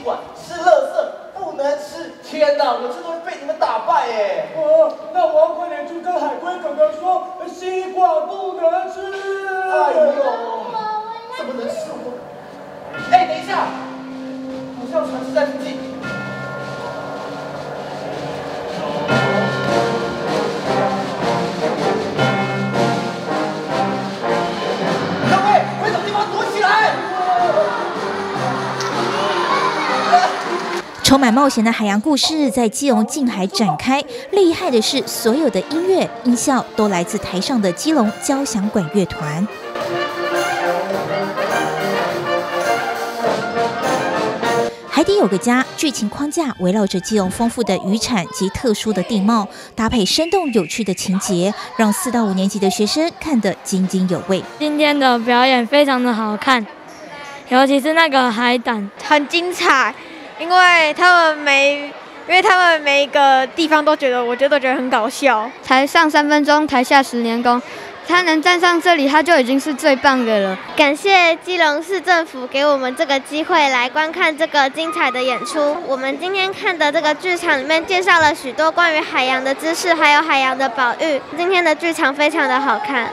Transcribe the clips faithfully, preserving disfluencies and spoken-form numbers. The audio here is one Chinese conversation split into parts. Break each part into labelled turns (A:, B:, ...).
A: 馆，吃垃圾不能吃。天哪，我真的会被你们打败哎！
B: 哦，那我要快点去跟海龟哥哥说，西瓜不能吃。
A: 哎呦，怎么能吃我？哎，等一下，好像船是在附近。
C: 充满冒险的海洋故事在基隆近海展开。厉害的是，所有的音乐音效都来自台上的基隆交响管乐团。海底有个家，剧情框架围绕着基隆丰富的渔产及特殊的地貌，搭配生动有趣的情节，让四到五年级的学生看得津津有味。
D: 今天的表演非常的好看，尤其是那个海胆，
E: 很精彩。 因为他们每，因为他们每一个地方都觉得，我觉得觉得很搞笑。
D: 才上三分钟，台下十年功，他能站上这里，他就已经是最棒的了。
F: 感谢基隆市政府给我们这个机会来观看这个精彩的演出。我们今天看的这个剧场里面介绍了许多关于海洋的知识，还有海洋的保育。今天的剧场非常的好看。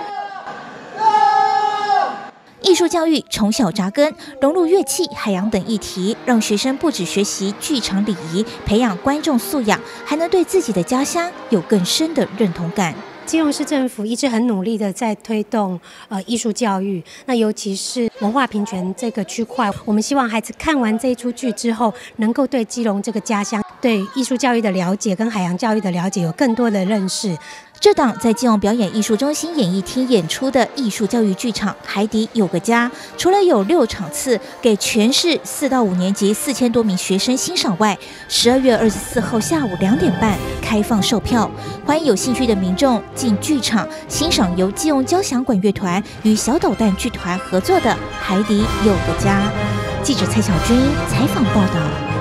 C: 艺术教育从小扎根，融入乐器、海洋等议题，让学生不只学习剧场礼仪，培养观众素养，还能对自己的家乡有更深的认同感。
G: 基隆市政府一直很努力的在推动呃艺术教育，那尤其是文化平权这个区块，我们希望孩子看完这一出剧之后，能够对基隆这个家乡、对艺术教育的了解跟海洋教育的了解有更多的认识。
C: 这档在基隆表演艺术中心演艺厅演出的艺术教育剧场《海底有个家》，除了有六场次给全市四到五年级四千多名学生欣赏外，十二月二十四号下午两点半开放售票，欢迎有兴趣的民众进剧场欣赏由基隆交响管乐团与小导弹剧团合作的《海底有个家》。记者蔡小军采访报道。